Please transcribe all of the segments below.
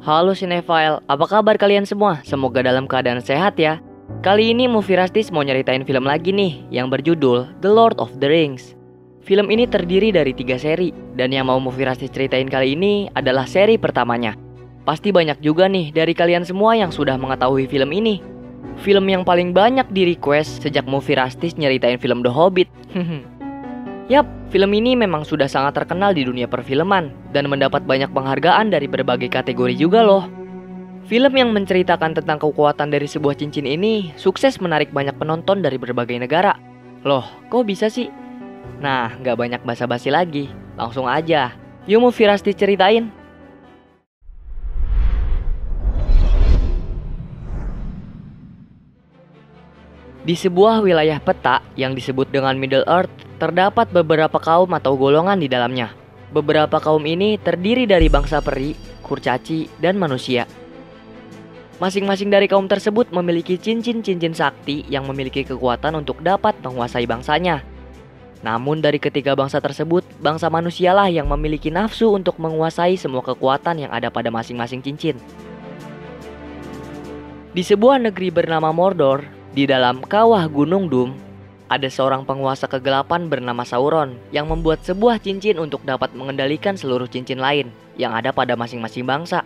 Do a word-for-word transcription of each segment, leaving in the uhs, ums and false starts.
Halo Cinephile, apa kabar kalian semua? Semoga dalam keadaan sehat ya. Kali ini Movie Rastis mau nyeritain film lagi nih yang berjudul The Lord of the Rings. Film ini terdiri dari tiga seri, dan yang mau Movie Rastis ceritain kali ini adalah seri pertamanya. Pasti banyak juga nih dari kalian semua yang sudah mengetahui film ini. Film yang paling banyak di request sejak Movie Rastis nyeritain film The Hobbit. Yap, film ini memang sudah sangat terkenal di dunia perfilman dan mendapat banyak penghargaan dari berbagai kategori juga loh. Film yang menceritakan tentang kekuatan dari sebuah cincin ini sukses menarik banyak penonton dari berbagai negara. Loh, kok bisa sih? Nah, gak banyak basa-basi lagi, langsung aja. Yuk Movie Rastis ceritain. Di sebuah wilayah peta yang disebut dengan Middle Earth, terdapat beberapa kaum atau golongan di dalamnya. Beberapa kaum ini terdiri dari bangsa peri, kurcaci, dan manusia. Masing-masing dari kaum tersebut memiliki cincin-cincin sakti yang memiliki kekuatan untuk dapat menguasai bangsanya. Namun dari ketiga bangsa tersebut, bangsa manusialah yang memiliki nafsu untuk menguasai semua kekuatan yang ada pada masing-masing cincin. Di sebuah negeri bernama Mordor, di dalam kawah Gunung Doom, ada seorang penguasa kegelapan bernama Sauron yang membuat sebuah cincin untuk dapat mengendalikan seluruh cincin lain yang ada pada masing-masing bangsa.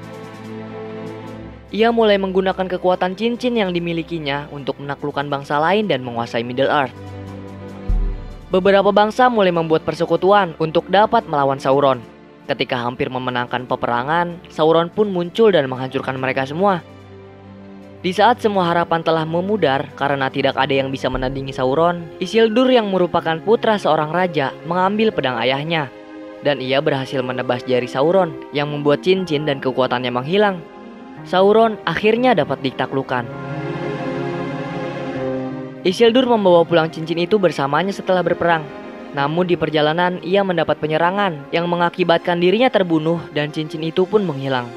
Ia mulai menggunakan kekuatan cincin yang dimilikinya untuk menaklukkan bangsa lain dan menguasai Middle Earth. Beberapa bangsa mulai membuat persekutuan untuk dapat melawan Sauron. Ketika hampir memenangkan peperangan, Sauron pun muncul dan menghancurkan mereka semua. Di saat semua harapan telah memudar karena tidak ada yang bisa menandingi Sauron, Isildur yang merupakan putra seorang raja mengambil pedang ayahnya. Dan ia berhasil menebas jari Sauron yang membuat cincin dan kekuatannya menghilang. Sauron akhirnya dapat ditaklukkan. Isildur membawa pulang cincin itu bersamanya setelah berperang. Namun di perjalanan ia mendapat penyerangan yang mengakibatkan dirinya terbunuh dan cincin itu pun menghilang.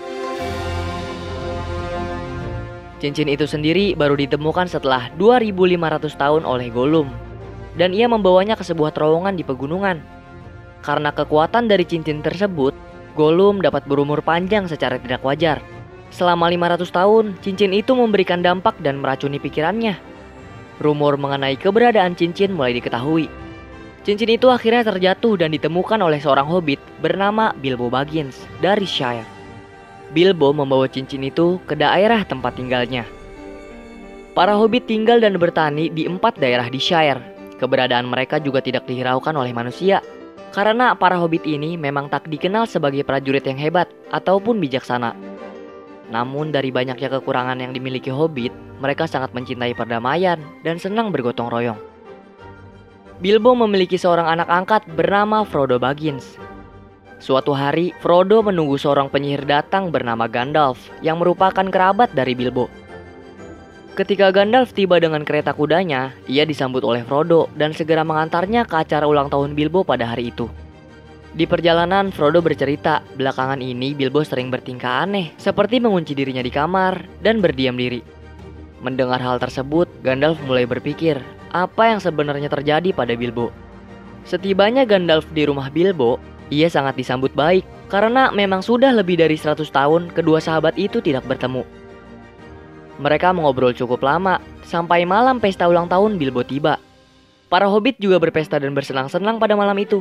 Cincin itu sendiri baru ditemukan setelah dua ribu lima ratus tahun oleh Gollum. Dan ia membawanya ke sebuah terowongan di pegunungan. Karena kekuatan dari cincin tersebut, Gollum dapat berumur panjang secara tidak wajar. Selama lima ratus tahun, cincin itu memberikan dampak dan meracuni pikirannya. Rumor mengenai keberadaan cincin mulai diketahui. Cincin itu akhirnya terjatuh dan ditemukan oleh seorang hobbit bernama Bilbo Baggins dari Shire. Bilbo membawa cincin itu ke daerah tempat tinggalnya. Para hobbit tinggal dan bertani di empat daerah di Shire. Keberadaan mereka juga tidak dihiraukan oleh manusia, karena para hobbit ini memang tak dikenal sebagai prajurit yang hebat ataupun bijaksana. Namun dari banyaknya kekurangan yang dimiliki hobbit, mereka sangat mencintai perdamaian dan senang bergotong royong. Bilbo memiliki seorang anak angkat bernama Frodo Baggins. Suatu hari, Frodo menunggu seorang penyihir datang bernama Gandalf yang merupakan kerabat dari Bilbo. Ketika Gandalf tiba dengan kereta kudanya, ia disambut oleh Frodo dan segera mengantarnya ke acara ulang tahun Bilbo pada hari itu. Di perjalanan, Frodo bercerita, belakangan ini Bilbo sering bertingkah aneh, seperti mengunci dirinya di kamar dan berdiam diri. Mendengar hal tersebut, Gandalf mulai berpikir, apa yang sebenarnya terjadi pada Bilbo. Setibanya Gandalf di rumah Bilbo, ia sangat disambut baik karena memang sudah lebih dari seratus tahun kedua sahabat itu tidak bertemu. Mereka mengobrol cukup lama sampai malam pesta ulang tahun Bilbo tiba. Para hobbit juga berpesta dan bersenang-senang pada malam itu.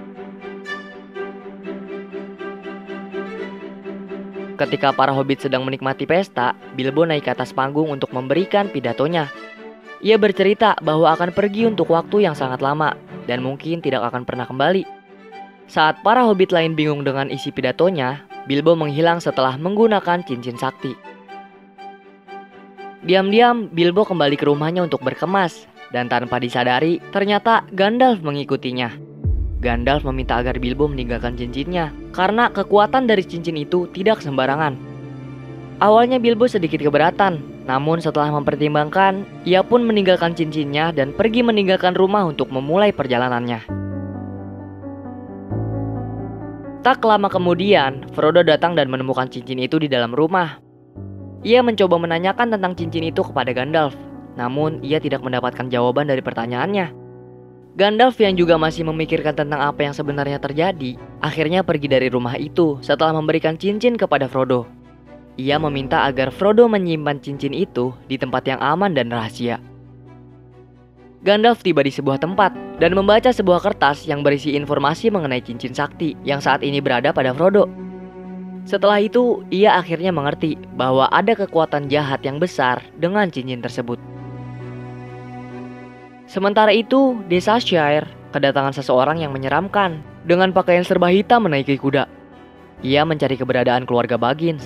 Ketika para hobbit sedang menikmati pesta, Bilbo naik ke atas panggung untuk memberikan pidatonya. Ia bercerita bahwa akan pergi untuk waktu yang sangat lama dan mungkin tidak akan pernah kembali. Saat para hobbit lain bingung dengan isi pidatonya, Bilbo menghilang setelah menggunakan cincin sakti. Diam-diam, Bilbo kembali ke rumahnya untuk berkemas, dan tanpa disadari, ternyata Gandalf mengikutinya. Gandalf meminta agar Bilbo meninggalkan cincinnya, karena kekuatan dari cincin itu tidak sembarangan. Awalnya Bilbo sedikit keberatan, namun setelah mempertimbangkan, ia pun meninggalkan cincinnya dan pergi meninggalkan rumah untuk memulai perjalanannya. Tak lama kemudian, Frodo datang dan menemukan cincin itu di dalam rumah. Ia mencoba menanyakan tentang cincin itu kepada Gandalf, namun ia tidak mendapatkan jawaban dari pertanyaannya. Gandalf yang juga masih memikirkan tentang apa yang sebenarnya terjadi, akhirnya pergi dari rumah itu setelah memberikan cincin kepada Frodo. Ia meminta agar Frodo menyimpan cincin itu di tempat yang aman dan rahasia. Gandalf tiba di sebuah tempat dan membaca sebuah kertas yang berisi informasi mengenai cincin sakti yang saat ini berada pada Frodo. Setelah itu, ia akhirnya mengerti bahwa ada kekuatan jahat yang besar dengan cincin tersebut. Sementara itu, desa Shire kedatangan seseorang yang menyeramkan dengan pakaian serba hitam menaiki kuda. Ia mencari keberadaan keluarga Baggins.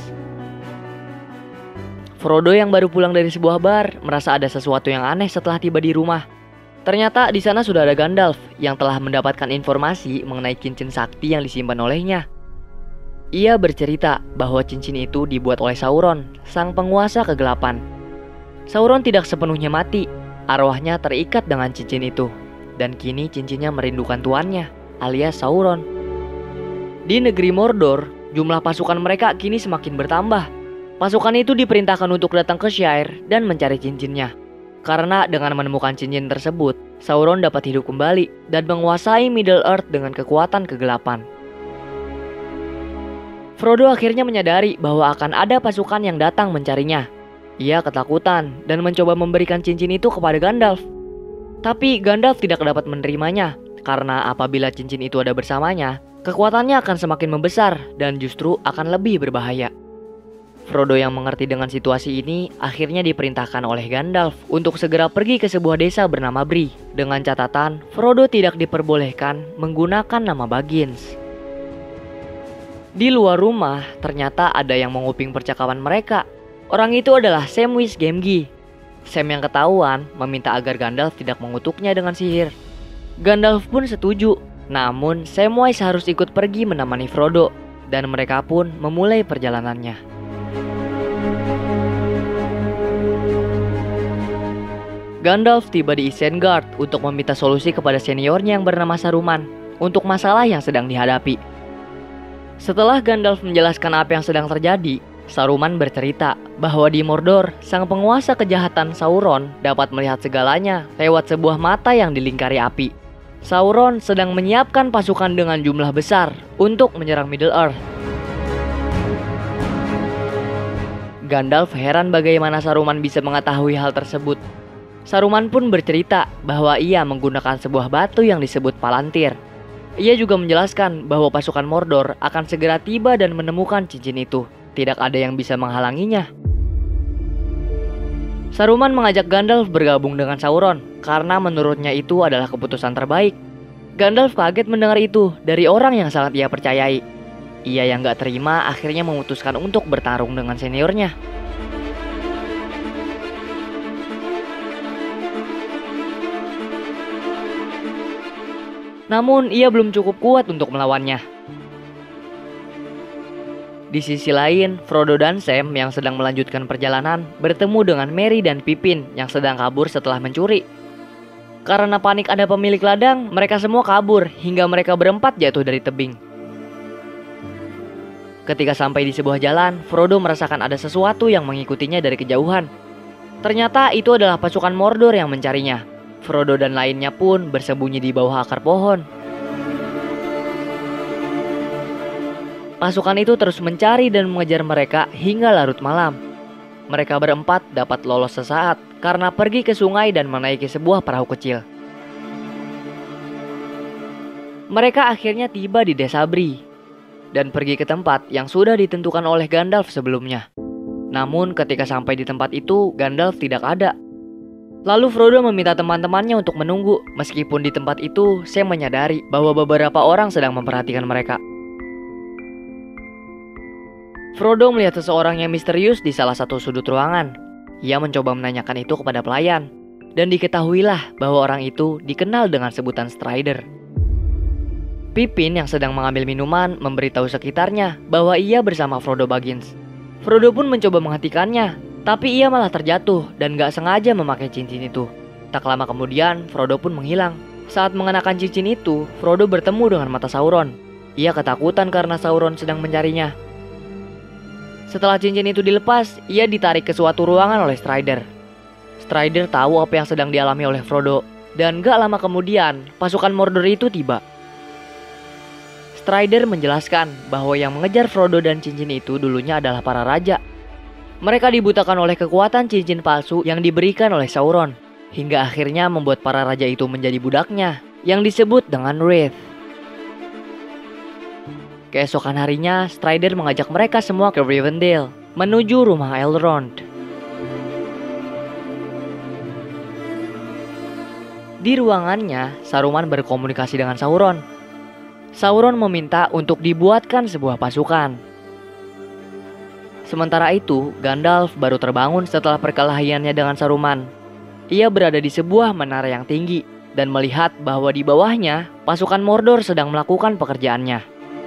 Frodo yang baru pulang dari sebuah bar merasa ada sesuatu yang aneh setelah tiba di rumah. Ternyata di sana sudah ada Gandalf yang telah mendapatkan informasi mengenai cincin sakti yang disimpan olehnya. Ia bercerita bahwa cincin itu dibuat oleh Sauron, sang penguasa kegelapan. Sauron tidak sepenuhnya mati, arwahnya terikat dengan cincin itu. Dan kini cincinnya merindukan tuannya, alias Sauron. Di negeri Mordor, jumlah pasukan mereka kini semakin bertambah. Pasukan itu diperintahkan untuk datang ke Shire dan mencari cincinnya. Karena dengan menemukan cincin tersebut, Sauron dapat hidup kembali dan menguasai Middle Earth dengan kekuatan kegelapan. Frodo akhirnya menyadari bahwa akan ada pasukan yang datang mencarinya. Ia ketakutan dan mencoba memberikan cincin itu kepada Gandalf. Tapi Gandalf tidak dapat menerimanya, karena apabila cincin itu ada bersamanya, kekuatannya akan semakin membesar dan justru akan lebih berbahaya. Frodo yang mengerti dengan situasi ini akhirnya diperintahkan oleh Gandalf untuk segera pergi ke sebuah desa bernama Bree. Dengan catatan, Frodo tidak diperbolehkan menggunakan nama Baggins. Di luar rumah, ternyata ada yang menguping percakapan mereka. Orang itu adalah Samwise Gamgee. Sam yang ketahuan meminta agar Gandalf tidak mengutuknya dengan sihir. Gandalf pun setuju, namun Samwise harus ikut pergi menemani Frodo, dan mereka pun memulai perjalanannya. Gandalf tiba di Isengard untuk meminta solusi kepada seniornya yang bernama Saruman untuk masalah yang sedang dihadapi. Setelah Gandalf menjelaskan apa yang sedang terjadi, Saruman bercerita bahwa di Mordor, sang penguasa kejahatan Sauron dapat melihat segalanya lewat sebuah mata yang dilingkari api. Sauron sedang menyiapkan pasukan dengan jumlah besar untuk menyerang Middle Earth. Gandalf heran bagaimana Saruman bisa mengetahui hal tersebut. Saruman pun bercerita bahwa ia menggunakan sebuah batu yang disebut Palantir. Ia juga menjelaskan bahwa pasukan Mordor akan segera tiba dan menemukan cincin itu. Tidak ada yang bisa menghalanginya. Saruman mengajak Gandalf bergabung dengan Sauron karena menurutnya itu adalah keputusan terbaik. Gandalf kaget mendengar itu dari orang yang sangat ia percayai. Ia yang gak terima akhirnya memutuskan untuk bertarung dengan seniornya. Namun ia belum cukup kuat untuk melawannya. Di sisi lain, Frodo dan Sam yang sedang melanjutkan perjalanan bertemu dengan Merry dan Pippin yang sedang kabur setelah mencuri. Karena panik ada pemilik ladang, mereka semua kabur hingga mereka berempat jatuh dari tebing. Ketika sampai di sebuah jalan, Frodo merasakan ada sesuatu yang mengikutinya dari kejauhan. Ternyata itu adalah pasukan Mordor yang mencarinya. Frodo dan lainnya pun bersembunyi di bawah akar pohon. Pasukan itu terus mencari dan mengejar mereka hingga larut malam. Mereka berempat dapat lolos sesaat karena pergi ke sungai dan menaiki sebuah perahu kecil. Mereka akhirnya tiba di desa Bree dan pergi ke tempat yang sudah ditentukan oleh Gandalf sebelumnya. Namun ketika sampai di tempat itu, Gandalf tidak ada. Lalu Frodo meminta teman-temannya untuk menunggu. Meskipun di tempat itu, Sam menyadari bahwa beberapa orang sedang memperhatikan mereka. Frodo melihat seseorang yang misterius di salah satu sudut ruangan. Ia mencoba menanyakan itu kepada pelayan. Dan diketahuilah bahwa orang itu dikenal dengan sebutan Strider. Pippin yang sedang mengambil minuman memberitahu sekitarnya bahwa ia bersama Frodo Baggins. Frodo pun mencoba menghentikannya, tapi ia malah terjatuh dan gak sengaja memakai cincin itu. Tak lama kemudian, Frodo pun menghilang. Saat mengenakan cincin itu, Frodo bertemu dengan mata Sauron. Ia ketakutan karena Sauron sedang mencarinya. Setelah cincin itu dilepas, ia ditarik ke suatu ruangan oleh Strider. Strider tahu apa yang sedang dialami oleh Frodo, dan gak lama kemudian, pasukan Mordor itu tiba. Strider menjelaskan bahwa yang mengejar Frodo dan cincin itu dulunya adalah para raja. Mereka dibutakan oleh kekuatan cincin palsu yang diberikan oleh Sauron, hingga akhirnya membuat para raja itu menjadi budaknya, yang disebut dengan Wraith. Keesokan harinya, Strider mengajak mereka semua ke Rivendell, menuju rumah Elrond. Di ruangannya, Saruman berkomunikasi dengan Sauron. Sauron meminta untuk dibuatkan sebuah pasukan. Sementara itu, Gandalf baru terbangun setelah perkelahiannya dengan Saruman. Ia berada di sebuah menara yang tinggi dan melihat bahwa di bawahnya pasukan Mordor sedang melakukan pekerjaannya.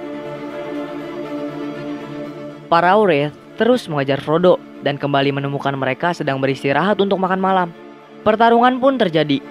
Para Wraith terus mengejar Frodo dan kembali menemukan mereka sedang beristirahat untuk makan malam. Pertarungan pun terjadi.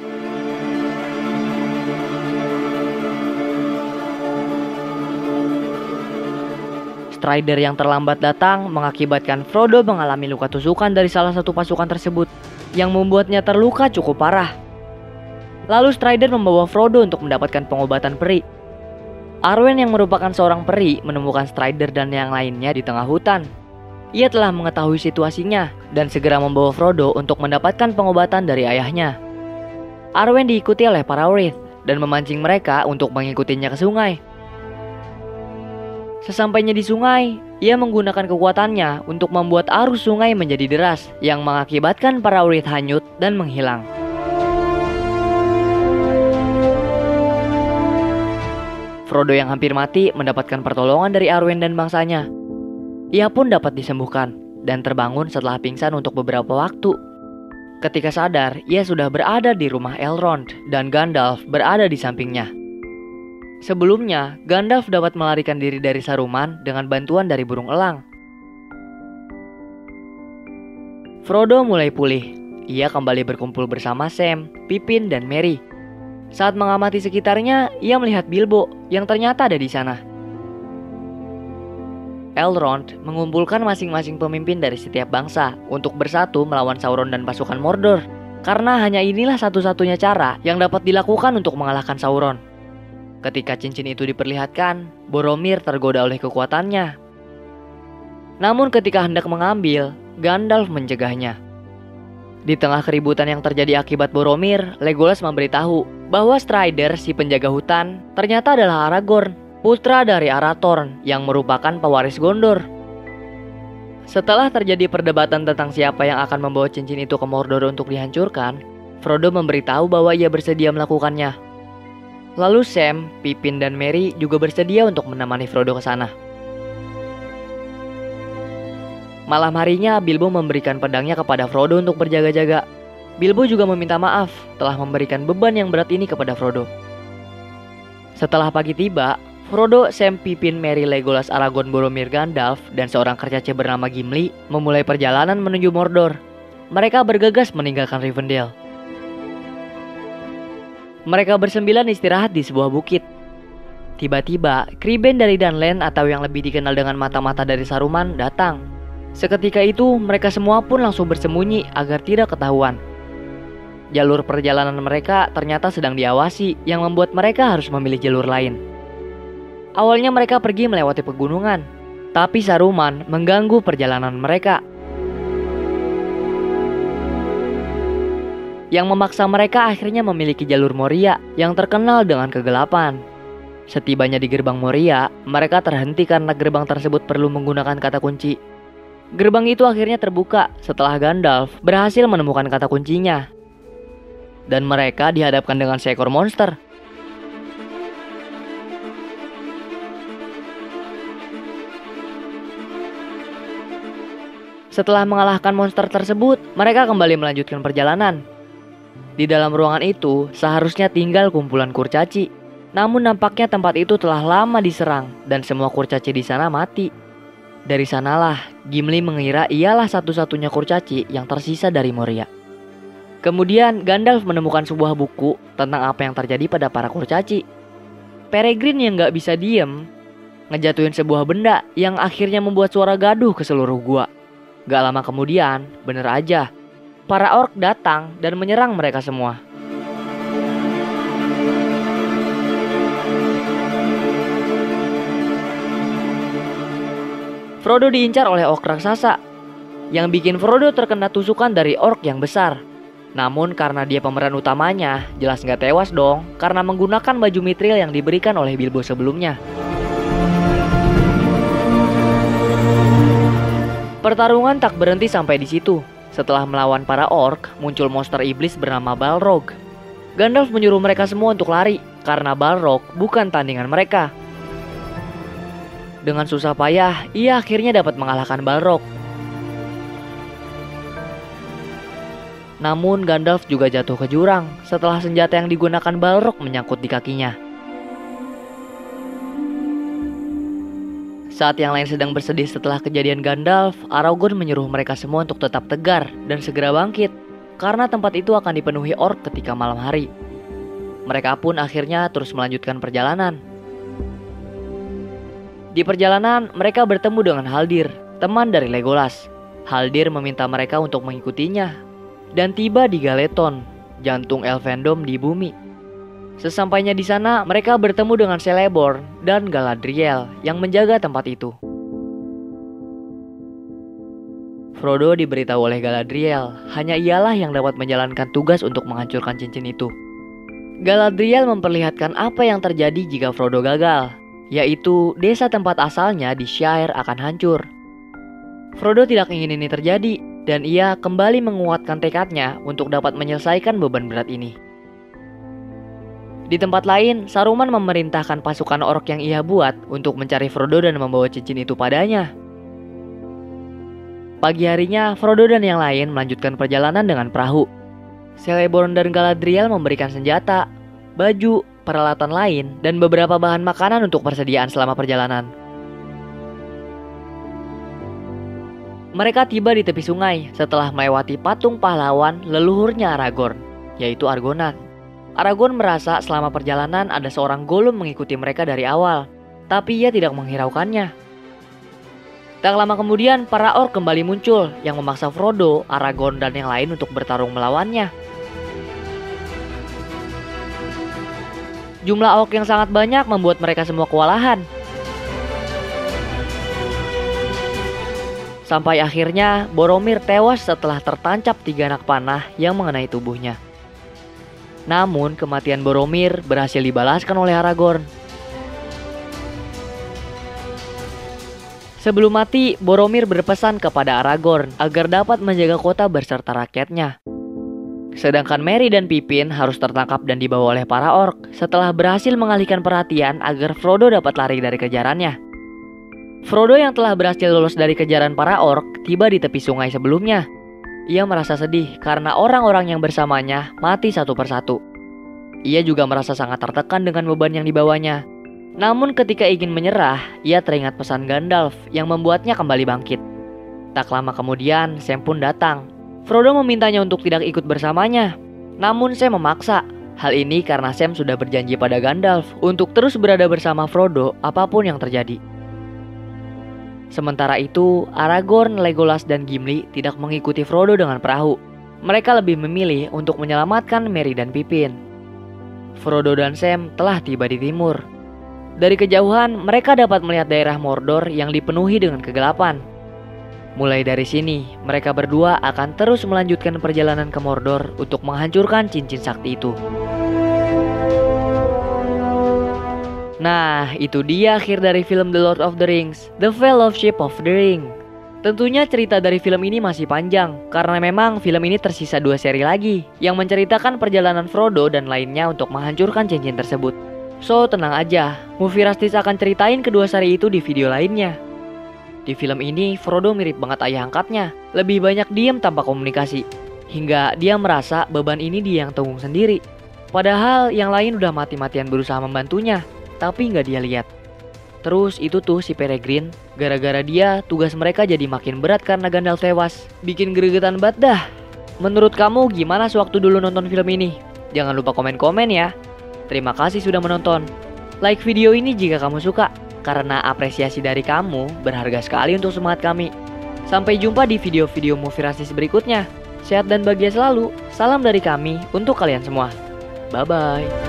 Strider yang terlambat datang mengakibatkan Frodo mengalami luka tusukan dari salah satu pasukan tersebut, yang membuatnya terluka cukup parah. Lalu Strider membawa Frodo untuk mendapatkan pengobatan peri. Arwen yang merupakan seorang peri menemukan Strider dan yang lainnya di tengah hutan. Ia telah mengetahui situasinya dan segera membawa Frodo untuk mendapatkan pengobatan dari ayahnya. Arwen diikuti oleh para Wraith dan memancing mereka untuk mengikutinya ke sungai. Sesampainya di sungai, ia menggunakan kekuatannya untuk membuat arus sungai menjadi deras yang mengakibatkan para Wraith hanyut dan menghilang. Frodo yang hampir mati mendapatkan pertolongan dari Arwen dan bangsanya. Ia pun dapat disembuhkan dan terbangun setelah pingsan untuk beberapa waktu. Ketika sadar, ia sudah berada di rumah Elrond dan Gandalf berada di sampingnya. Sebelumnya, Gandalf dapat melarikan diri dari Saruman dengan bantuan dari burung elang. Frodo mulai pulih. Ia kembali berkumpul bersama Sam, Pippin, dan Merry. Saat mengamati sekitarnya, ia melihat Bilbo yang ternyata ada di sana. Elrond mengumpulkan masing-masing pemimpin dari setiap bangsa untuk bersatu melawan Sauron dan pasukan Mordor. Karena hanya inilah satu-satunya cara yang dapat dilakukan untuk mengalahkan Sauron. Ketika cincin itu diperlihatkan, Boromir tergoda oleh kekuatannya. Namun ketika hendak mengambil, Gandalf mencegahnya. Di tengah keributan yang terjadi akibat Boromir, Legolas memberitahu bahwa Strider, si penjaga hutan, ternyata adalah Aragorn, putra dari Arathorn yang merupakan pewaris Gondor. Setelah terjadi perdebatan tentang siapa yang akan membawa cincin itu ke Mordor untuk dihancurkan, Frodo memberitahu bahwa ia bersedia melakukannya. Lalu Sam, Pippin, dan Merry juga bersedia untuk menemani Frodo ke sana. Malam harinya, Bilbo memberikan pedangnya kepada Frodo untuk berjaga-jaga. Bilbo juga meminta maaf telah memberikan beban yang berat ini kepada Frodo. Setelah pagi tiba, Frodo, Sam, Pippin, Merry, Legolas, Aragorn, Boromir, Gandalf, dan seorang kercace bernama Gimli memulai perjalanan menuju Mordor. Mereka bergegas meninggalkan Rivendell. Mereka bersembilan istirahat di sebuah bukit. Tiba-tiba, Kriben dari Dunland atau yang lebih dikenal dengan mata-mata dari Saruman datang. Seketika itu, mereka semua pun langsung bersembunyi agar tidak ketahuan. Jalur perjalanan mereka ternyata sedang diawasi, yang membuat mereka harus memilih jalur lain. Awalnya mereka pergi melewati pegunungan, tapi Saruman mengganggu perjalanan mereka, yang memaksa mereka akhirnya memiliki jalur Moria yang terkenal dengan kegelapan. Setibanya di gerbang Moria, mereka terhenti karena gerbang tersebut perlu menggunakan kata kunci. Gerbang itu akhirnya terbuka setelah Gandalf berhasil menemukan kata kuncinya. Dan mereka dihadapkan dengan seekor monster. Setelah mengalahkan monster tersebut, mereka kembali melanjutkan perjalanan. Di dalam ruangan itu seharusnya tinggal kumpulan kurcaci. Namun nampaknya tempat itu telah lama diserang dan semua kurcaci di sana mati. Dari sanalah Gimli mengira ialah satu-satunya kurcaci yang tersisa dari Moria. Kemudian Gandalf menemukan sebuah buku tentang apa yang terjadi pada para kurcaci. Peregrin yang gak bisa diem ngejatuhin sebuah benda yang akhirnya membuat suara gaduh ke seluruh gua. Gak lama kemudian, bener aja, para orc datang dan menyerang mereka semua. Frodo diincar oleh orc raksasa. yang bikin Frodo terkena tusukan dari orc yang besar. Namun karena dia pemeran utamanya, jelas nggak tewas dong karena menggunakan baju mithril yang diberikan oleh Bilbo sebelumnya. Pertarungan tak berhenti sampai di situ. Setelah melawan para orc, muncul monster iblis bernama Balrog. Gandalf menyuruh mereka semua untuk lari karena Balrog bukan tandingan mereka. Dengan susah payah, ia akhirnya dapat mengalahkan Balrog. Namun Gandalf juga jatuh ke jurang setelah senjata yang digunakan Balrog menyangkut di kakinya. Saat yang lain sedang bersedih setelah kejadian Gandalf, Aragorn menyuruh mereka semua untuk tetap tegar dan segera bangkit, karena tempat itu akan dipenuhi orc ketika malam hari. Mereka pun akhirnya terus melanjutkan perjalanan. Di perjalanan, mereka bertemu dengan Haldir, teman dari Legolas. Haldir meminta mereka untuk mengikutinya dan tiba di Galeton, jantung Elfendom di bumi. Sesampainya di sana, mereka bertemu dengan Celeborn dan Galadriel yang menjaga tempat itu. Frodo diberitahu oleh Galadriel, hanya ialah yang dapat menjalankan tugas untuk menghancurkan cincin itu. Galadriel memperlihatkan apa yang terjadi jika Frodo gagal, yaitu desa tempat asalnya di Shire akan hancur. Frodo tidak ingin ini terjadi, dan ia kembali menguatkan tekadnya untuk dapat menyelesaikan beban berat ini. Di tempat lain, Saruman memerintahkan pasukan orc yang ia buat untuk mencari Frodo dan membawa cincin itu padanya. Pagi harinya, Frodo dan yang lain melanjutkan perjalanan dengan perahu. Celeborn dan Galadriel memberikan senjata, baju, peralatan lain, dan beberapa bahan makanan untuk persediaan selama perjalanan. Mereka tiba di tepi sungai setelah melewati patung pahlawan leluhurnya Aragorn, yaitu Argonath. Aragorn merasa selama perjalanan ada seorang Gollum mengikuti mereka dari awal, tapi ia tidak menghiraukannya. Tak lama kemudian, para orc kembali muncul yang memaksa Frodo, Aragorn, dan yang lain untuk bertarung melawannya. Jumlah orc yang sangat banyak membuat mereka semua kewalahan. Sampai akhirnya Boromir tewas setelah tertancap tiga anak panah yang mengenai tubuhnya. Namun kematian Boromir berhasil dibalaskan oleh Aragorn. Sebelum mati, Boromir berpesan kepada Aragorn agar dapat menjaga kota berserta rakyatnya. Sedangkan Merry dan Pippin harus tertangkap dan dibawa oleh para orc setelah berhasil mengalihkan perhatian agar Frodo dapat lari dari kejarannya. Frodo yang telah berhasil lolos dari kejaran para orc tiba di tepi sungai sebelumnya. Ia merasa sedih karena orang-orang yang bersamanya mati satu persatu. Ia juga merasa sangat tertekan dengan beban yang dibawanya. Namun ketika ingin menyerah, ia teringat pesan Gandalf yang membuatnya kembali bangkit. Tak lama kemudian, Sam pun datang. Frodo memintanya untuk tidak ikut bersamanya. Namun Sam memaksa. Hal ini karena Sam sudah berjanji pada Gandalf untuk terus berada bersama Frodo apapun yang terjadi. Sementara itu, Aragorn, Legolas, dan Gimli tidak mengikuti Frodo dengan perahu. Mereka lebih memilih untuk menyelamatkan Merry dan Pippin. Frodo dan Sam telah tiba di timur. Dari kejauhan, mereka dapat melihat daerah Mordor yang dipenuhi dengan kegelapan. Mulai dari sini, mereka berdua akan terus melanjutkan perjalanan ke Mordor untuk menghancurkan cincin sakti itu. Nah, itu dia akhir dari film The Lord of the Rings, The Fellowship of the Ring. Tentunya cerita dari film ini masih panjang, karena memang film ini tersisa dua seri lagi, yang menceritakan perjalanan Frodo dan lainnya untuk menghancurkan cincin tersebut. So, tenang aja, Movie Rastis akan ceritain kedua seri itu di video lainnya. Di film ini, Frodo mirip banget ayah angkatnya, lebih banyak diam tanpa komunikasi, hingga dia merasa beban ini dia yang tanggung sendiri. Padahal yang lain udah mati-matian berusaha membantunya, tapi nggak dia lihat. Terus itu tuh si Peregrin, gara-gara dia tugas mereka jadi makin berat karena Gandalf tewas. Bikin gregetan banget dah. Menurut kamu gimana sewaktu dulu nonton film ini? Jangan lupa komen-komen ya. Terima kasih sudah menonton. Like video ini jika kamu suka, karena apresiasi dari kamu berharga sekali untuk semangat kami. Sampai jumpa di video-video Movie Rastis berikutnya. Sehat dan bahagia selalu. Salam dari kami untuk kalian semua. Bye-bye.